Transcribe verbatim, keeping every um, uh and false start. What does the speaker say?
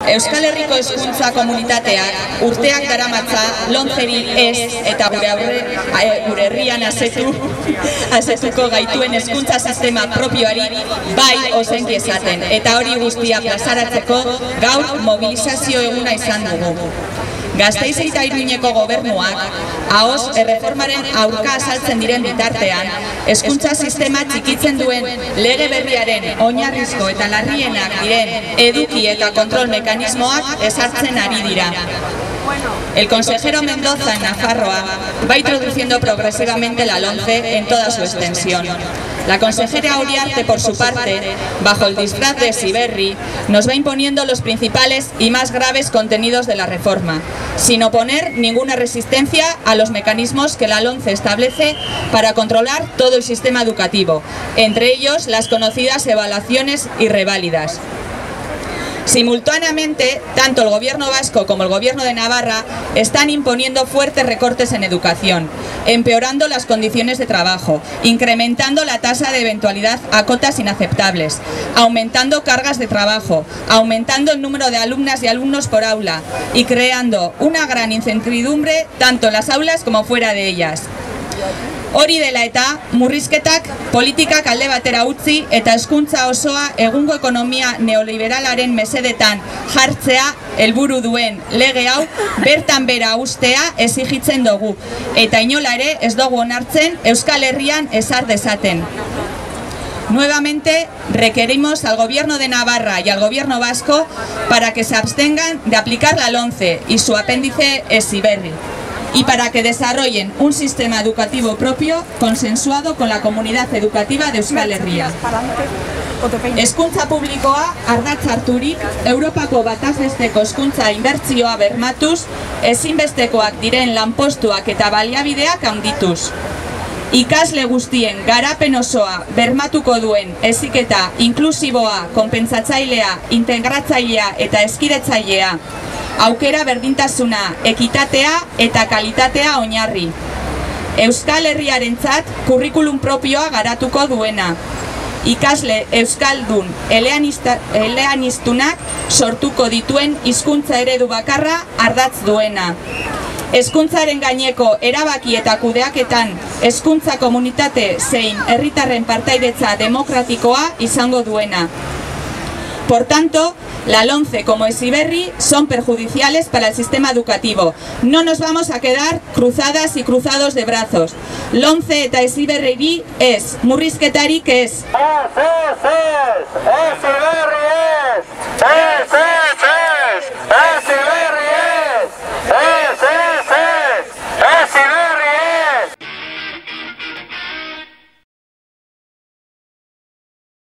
Euskal Herriko hezkuntza komunitateak urteak daramatza lomceri ez eta gure aurre, gure herrian asetu, asetuko gaituen hezkuntza sistema propioari bai ozenki esaten. Eta hori guztia plazaratzeko gaur mobilizazio eguna izan dugu. Gasteiz eta Iruñeko gobernuak ahoz erreformaren aurka azaltzen diren bitartean, hezkuntza sistema txikitzen duen lege berriaren oinarrizko eta larrienak diren eduki eta kontrol mekanismoak ezartzen ari dira. El consejero Mendoza en Nafarroa va introduciendo progresivamente la LOMCE en toda su extensión. La consejera Uriarte, por su parte, bajo el disfraz de Heziberri, nos va imponiendo los principales y más graves contenidos de la reforma, sin oponer ninguna resistencia a los mecanismos que la LOMCE establece para controlar todo el sistema educativo, entre ellos las conocidas evaluaciones y reválidas. Simultáneamente, tanto el Gobierno vasco como el Gobierno de Navarra están imponiendo fuertes recortes en educación, empeorando las condiciones de trabajo, incrementando la tasa de eventualidad a cotas inaceptables, aumentando cargas de trabajo, aumentando el número de alumnas y alumnos por aula y creando una gran incertidumbre tanto en las aulas como fuera de ellas. Hori dela eta, murrizketak politikak alde batera utzi eta hezkuntza osoa egungo ekonomia neoliberalaren mesedetan jartzea helburu duen lege hau bertan bera ustea exigitzen dugu eta inola ere ez dugu onartzen Euskal Herrian ezar dezaten. Nuevamente requerimos al Gobierno de Navarra y al Gobierno vasco para que se abstengan de aplicar la LOMCE y su apéndice Heziberri, y para que desarrollen un sistema educativo propio consensuado con la comunidad educativa de Euskal Herria. Hezkuntza publikoa ardatz harturik, Europako bataz besteko hezkuntza inbertsioa bermatuz, ezinbestekoak diren lanpostuak eta baliabideak handituz. Ikasle guztien garapen osoa bermatuko duen heziketa inklusiboa, konpentsatzailea, integratzailea eta hezkidetzailea, aukera berdintasuna, ekitatea eta kalitatea oinarri. Euskal Herriarentzat kurrikulum propioa garatuko duena. Ikasle euskaldun eleaniztunak sortuko dituen hizkuntza eredu bakarra ardatz duena. Hezkuntzaren gaineko erabaki eta kudeaketan hezkuntza komunitate zein herritarren partaidetza demokratikoa izango duena. Por tanto, la LOMCE como Heziberri son perjudiciales para el sistema educativo. No nos vamos a quedar cruzadas y cruzados de brazos. LOMCE eta Heziberri ez, murrizketarik ez. Ez, ez, ez, Heziberri ez!